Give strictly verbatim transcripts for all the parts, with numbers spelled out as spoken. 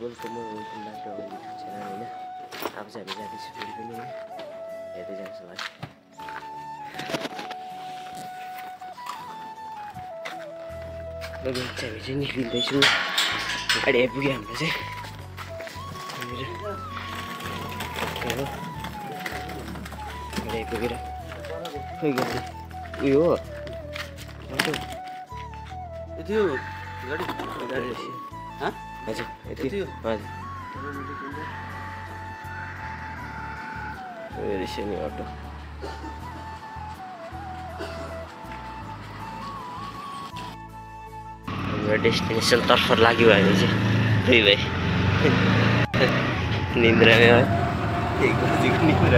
Welcome welcome back to our YouTube channel होइन। अब चाहिँ हामी जाँदैछौँ फेरि पनि हेर्दै जान्छ होला। लगेर चाहिँ हामी चाहिँ निस्किँदैछौँ। गाडी आइपुग्यो हाम्रो चाहिँ गाडी आइपुगेर खोइ गाडी उयो हो यति हो गाडी गाडी रहेछ। हाँ हजुर यति यति हो हजुर रहेछ नि अटो। हाम्रो डेस्टिनेसन तर्फ लाग्यो भने चाहिँ दुई भाइ निन्द्रामै है एक बजीको निन्द्रा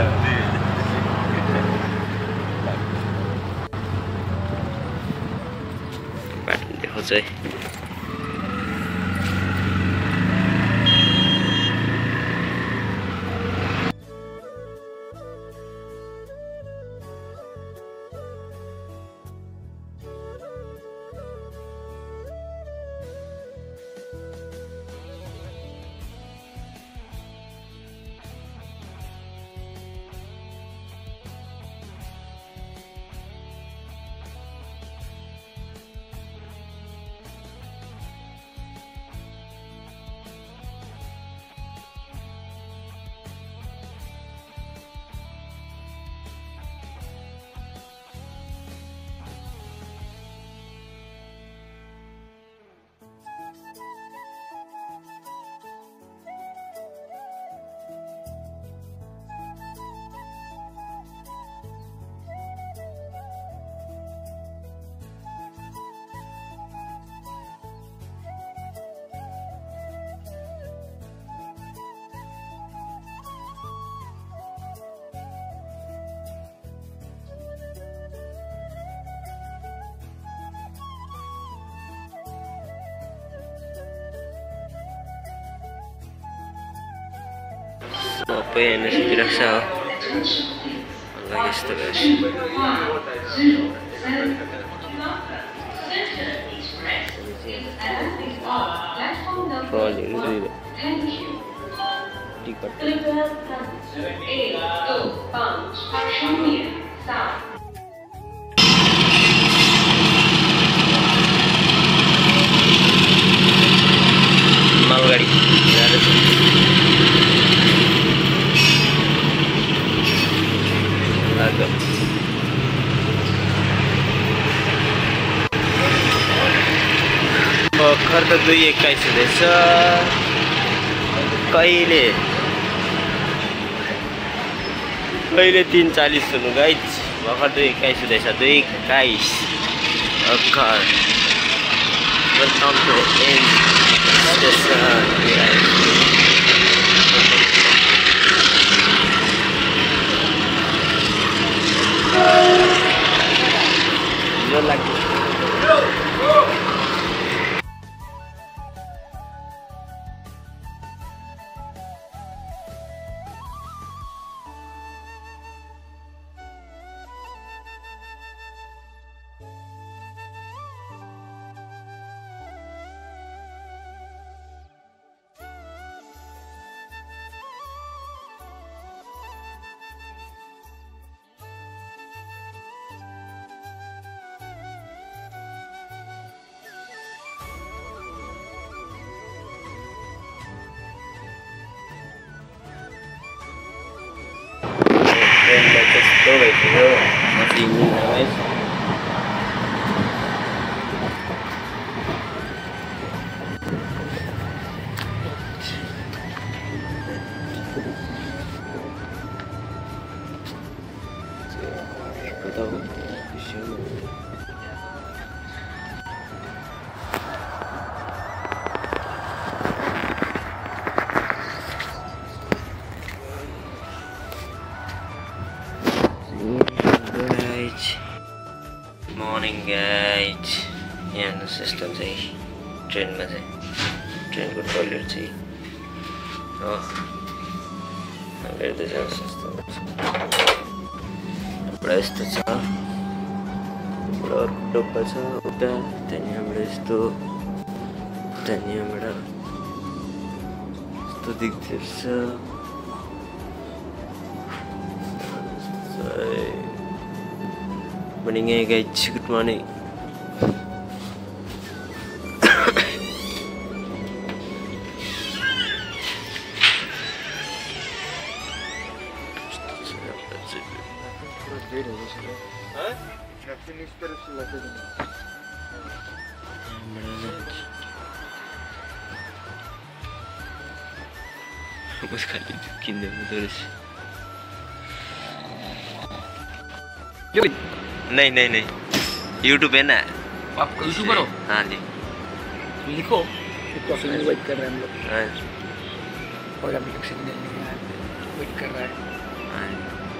बाटो देखाउँछ है। सबै हेर्नु सुतिरहेको छ हो। अल्लाह यस्तो भएछ। ट्रलीहरू दुई टिकट मालगाडी जाँदैछ। भर्खर त दुई एक्काइस हुँदैछ। कहिले कहिले तिन चालिस हुनु गाइज। भर्खर दुई एक्काइस हुँदैछ। दुई एक्काइस भर्खर वेलकम टु एन स्टेसन। जो लाग्यो कस्तो भइसक्यो मसिनो गाइस। Morning guys. यहाँ सिस्टम चाहिँ ट्रेनमा चाहिँ ट्रेनको टोइलेट चाहिँ हेर्दै जानु सिस्टम एउटा यस्तो छ। एउटा डब्बा छ उता। त्यहाँदेखि हाम्रो यस्तो त्यहाँदेखि यहाँबाट कस्तो देख्दैछ morning hey guys, good morning. बस खाली किन्ने हुँदो रहेछ नहीं नहीं नहीं यूट्यूब है ना आप यूट्यूबर हो हाँ जी लिखो कॉफी वेट कर रहे हैं हम लोग हाँ और अभी तक सिग्नल नहीं आया वेट कर रहा है हाँ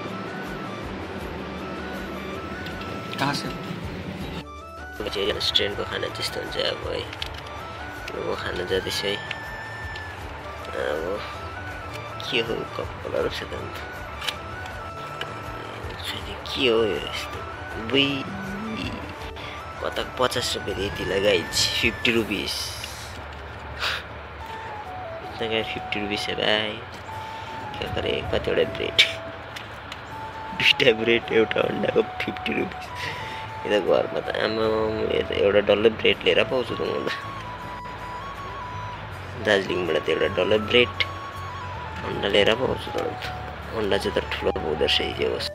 कहाँ से मुझे रेस्टोरेंट को खाना त्यस्तो हुन्छ अब है वो खाना जाँदैछ है अब के हो कपडा रहेछ त अन्त के हो यो यस्तो बुई कता पचास रुपियाँ यति लगाइछ फिफ्टी रुपिस इतना फिफ्टी रुपिस है भाइ क्या करे कतिवटा ब्रेड दुईवटा ब्रेड एउटा अन्डाको फिफ्टी रुपिस यता घरमा त आमा एउटा डल्लै ब्रेड लिएर पाउँछु त म त दार्जिलिङबाट त एउटा डल्लै ब्रेड अन्डा लिएर पाउँछु त अन्त अन्डा चाहिँ त ठुलो पाउँदो रहेछ जे होस्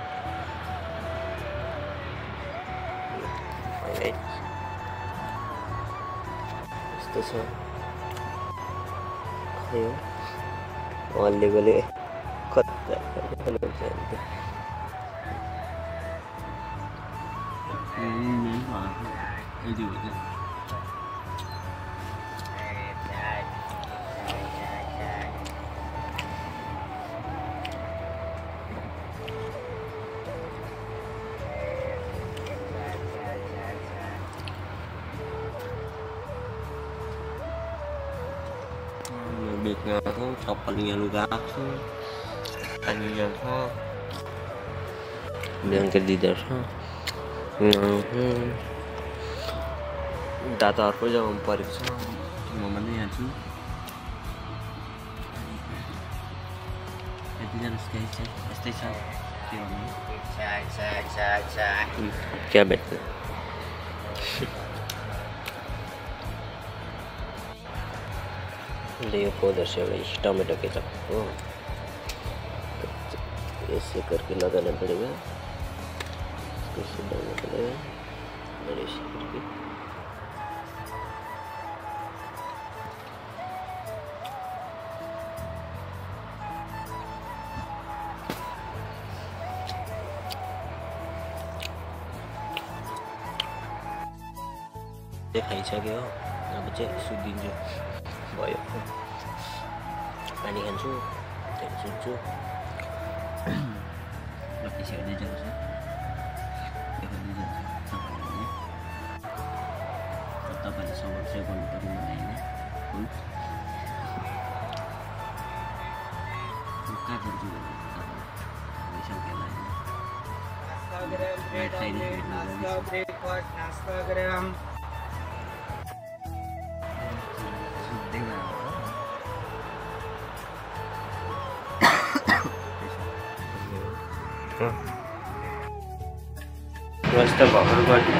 यस्तो छ खै हो अलले गले कता हुन्छ अन्त được không chọc phần nhà lugar không anh nhà không bilang ke leader दाताहरुको जग्गामा परेको छ ममा नै यहाँ छु यतिजना स्काई छ यस्तै छ के भन्नु क्या बेच्ने यो पाउडर से एउटा टमाटो केचप हो ऐसे करके लगाना पड़ेगा इसको डालना पड़ेगा और ऐसे करके खाइसक्यो अब चाहिँ सुत्दिन्छु भयो पानी खान्छु त्यहाँदेखि सुत्छु पछि हेर्दै जान्छ देखाउँदै जान्छ तपाईँहरूले तपाईँले सपोर्ट चाहिँ गर्नु पर्यो मलाई होइन कहाँ जान्छु तपाईँ Basta भर्खर गर्नु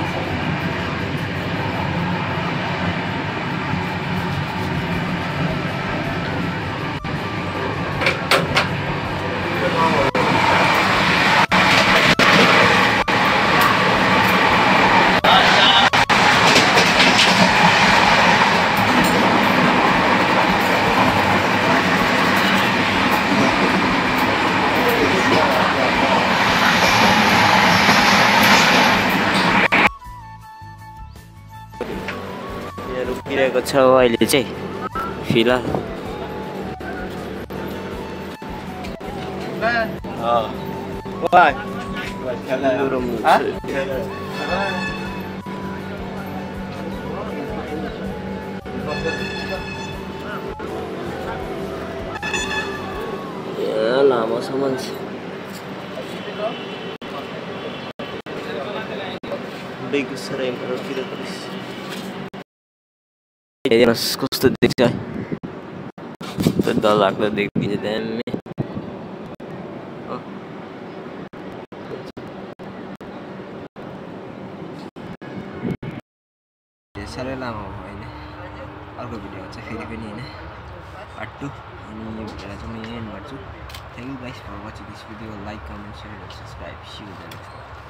रुकिरहेको छ अहिले चाहिँ फिलहाल लामो सामान छ बेगुसरायमा रोकिरहेको रहेछ कस्तो देख्छ कस्तो डरलाग्दो देखिन्छ दामी साह्रै लामो हो होइन अर्को भिडियो हुन्छ फेरि पनि होइन पार्ट टू अनि यो भिडियोलाई चाहिँ म यहीँ एन्ड गर्छु thank you guys for watching this video like comment share and subscribe see you the next